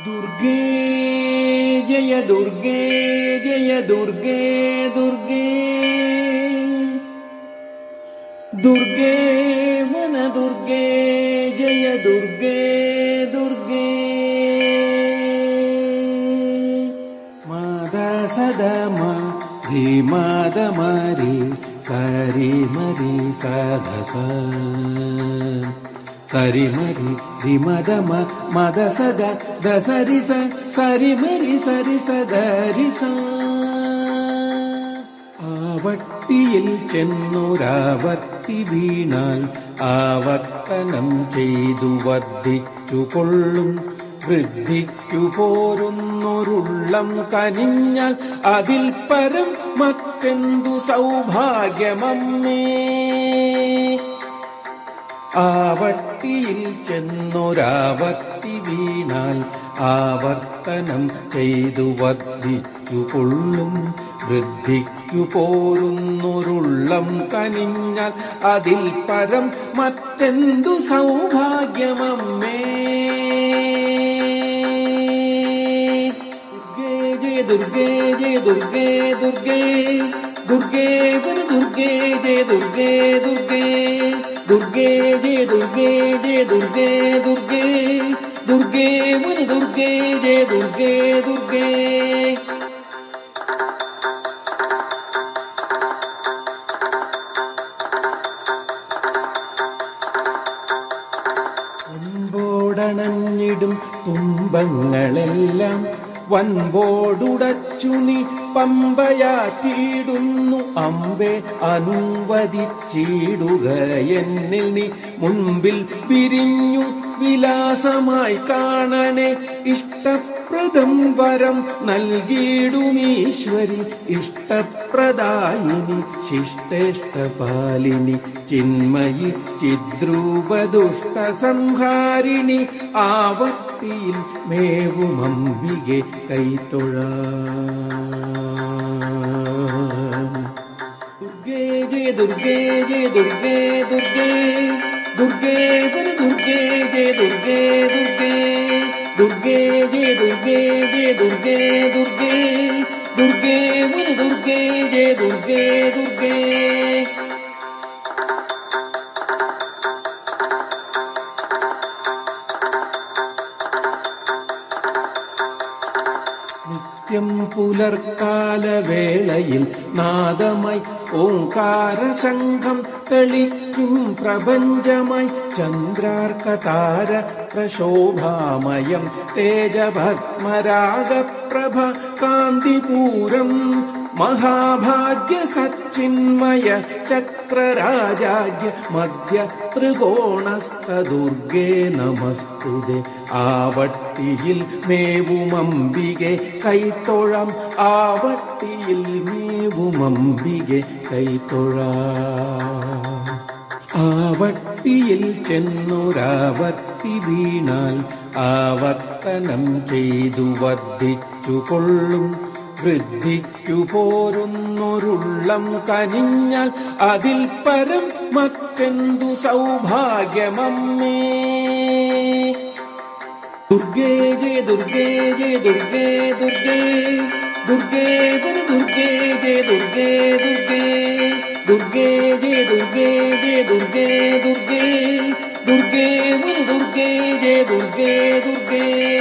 दुर्गे जय दुर्गे जय दुर्गे दुर्गे दुर्गे मन दुर्गे जय दुर्गे दुर्गे माद सद रि माद मरि सरि मरि सद सरि मरि रि मद मद सद द सरि सरि मरि सरि सदरि सा ആവട്ടിയിൽ ചെന്നൊരാവർത്തി വീണാൽ ആവർത്തനം ചെയ്തു വർദ്ധിച്ചുകൊള്ളും വൃദ്ധിക്കു പോരുന്നൊരുള്ളം കനിഞ്ഞാൽ അതിൽ പരം മറ്റെന്തു സൗഭാഗ്യമമ്മേ. ആവട്ടിയിൽ ചെന്നൊരാവർത്തി വീണാൽ ആവർത്തനം ചെയ്തു വർദ്ധിച്ചുകൊള്ളും വൃദ്ധിക്കു പോരുന്നൊരുള്ളം കനിഞ്ഞാൽ അതിൽ പരം മറ്റെന്തു സൗഭാഗ്യമമ്മേ. ദുർഗേ ജയ ദുർഗേ ദുർഗേ ദുർഗേ ദുർഗേ ജയ ദുർഗേ ദുർഗേ ദുർഗേ ജയ ദുർഗേ ജയ ദുർഗേ ദുർഗേ ദുർഗേ ദുർഗേ ജയ ദുർഗേ ദുർഗേ. ണഞ്ഞിടും തുമ്പങ്ങളെല്ലാം വൻപോടുടച്ചു നീ പമ്പയാറ്റിയിടുന്നു അമ്പെ അനുവദിച്ചിടുക എന്നിൽ നീ മുൻപിൽ പിരിഞ്ഞു വിലാസമായി കാണണേ. ഇഷ്ടപ്രദം വരം നൽകിയിടുമീശ്വരി ഇഷ്ടപ്രദായിനി ശിഷ്ടേഷ്ടപാലിനി ചിന്മയി ചിദ്രൂപദുഷ്ട സംഹാരിണി ആവട്ടിയിൽ മേവുമംബികെ കൈത്തൊഴാം. ദുർഗേ ജയ ദുർഗേ ജയ ദുർഗേ ദുർഗേ ദുർഗേ ദുർഗേ ജയ ദുർഗേ ദുർഗേ ദുർഗേ ജയ ദുർഗേ ജയ ദുർഗേ ദുർഗേ ദുർഗേ ദുർഗേ ജയ ദുർഗേ ദുർഗേ. നിത്യം പുലർക്കാലവേളയിൽ നാദമായി ഓംകാരശംഖം തെളിക്കും പ്രപഞ്ചമായി ചന്ദ്രാർക്കതാര പ്രശോഭാമയം തേജഭസ്മരാഗപ്രഭ കാന്തിപൂരം മഹാഭാഗ്യ സച്ചിന്മയ ചക്രരാജാഗ്യ മധ്യ ത്രികോണസ്ഥ ദുർഗേ നമസ്തുതേ. ആവട്ടിയിൽ മേവുമംബികെ കൈത്തൊഴാം ആവട്ടിയിൽ മേവുമംബികെ കൈത്തൊഴാം. ആവട്ടിയിൽ ചെന്നൊരാവർത്തി വീണാൽ ആവർത്തനം ചെയ്തു വർദ്ധിച്ചുകൊള്ളും വൃദ്ധിക്കു പോരുന്നൊരുള്ളം കനിഞ്ഞാൽ അതിൽ പരം മറ്റെന്തു സൗഭാഗ്യമമ്മേ. ദുർഗേ ജയ ദുർഗേ ജയ ദുർഗേ ദുർഗേ ദുർഗേ ദുർഗേ ജയ ദുർഗേ ദുർഗേ ദുർഗേ ജയ ദുർഗേ ജയ ദുർഗേ ദുർഗേ ദുർഗേ ദുർഗേ ജയ ദുർഗേ ദുർഗേ.